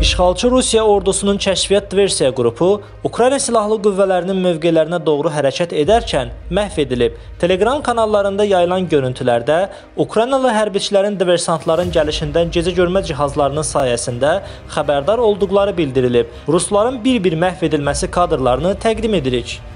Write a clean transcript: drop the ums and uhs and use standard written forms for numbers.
İşğalçı Rusiya ordusunun kəşfiyyat diversiya qrupu Ukrayna silahlı qüvvələrinin mövqelərinə doğru hərəkət edərkən məhv edilib. Telegram kanallarında yayılan görüntülərdə Ukraynalı hərbiçilərin diversantların gəlişindən gecə görmə cihazlarının sayəsində xəbərdar olduqları bildirilib. Rusların bir-bir məhv edilməsi kadrlarını təqdim edirik.